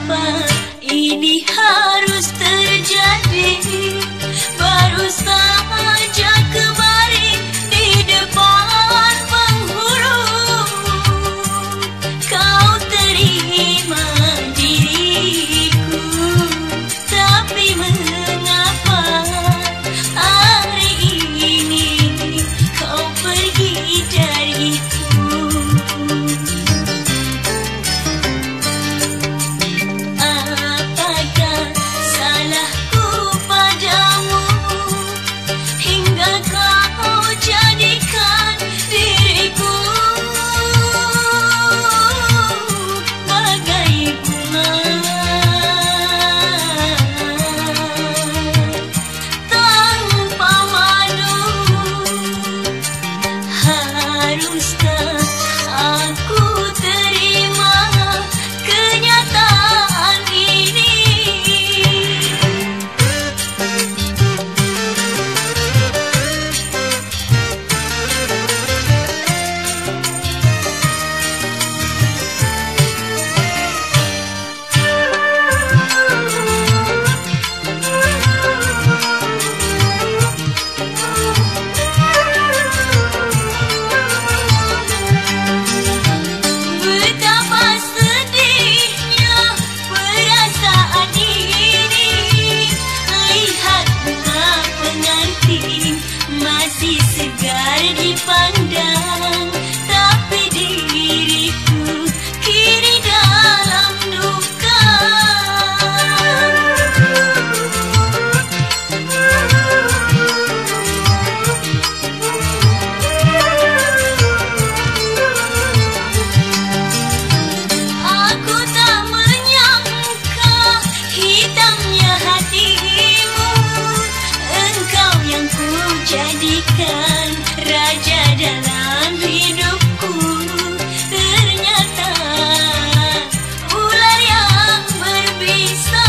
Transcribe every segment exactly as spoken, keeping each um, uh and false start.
Mengapa ini harus terjadi? Baru saja kemarin di depan penghulu kau terima diriku, tapi mengapa hari ini kau pergi dariku? Apakah salahku padamu hingga kau jadikan diriku bagai bunga tanpa malu? Haruskah aku terima kenyataan ini? Betapa sedihnya perasaan ini. Lihat bunga pengantin masih segar dipandang, tapi diriku kini dalam duka. Aku tak menyangka hitamnya hatimu. Engkau yang ku jadikan raja dalam hidupku, ternyata ular yang berbisa.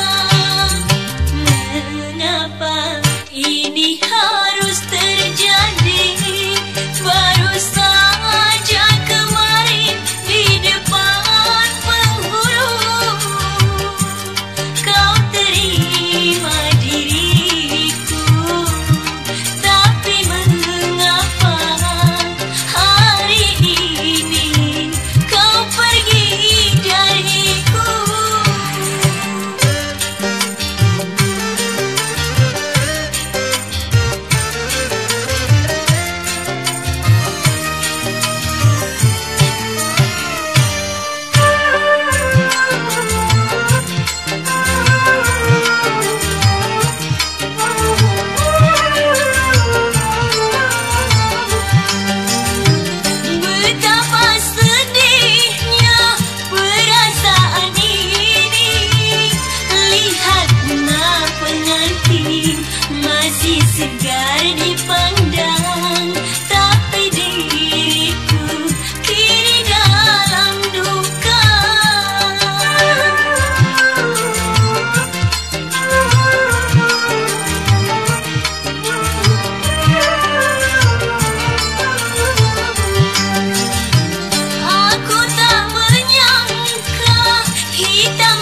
Mengapa ini harus terjadi? Baru saja kemarin di depan penghulu kau terima diriku, tapi mengapa hari ini kau pergi dariku? Betapa sedihnya perasaan ini. Lihat bunga pengantin masih segar dipandang, tapi diriku kini dalam duka. Aku tak menyangka hitam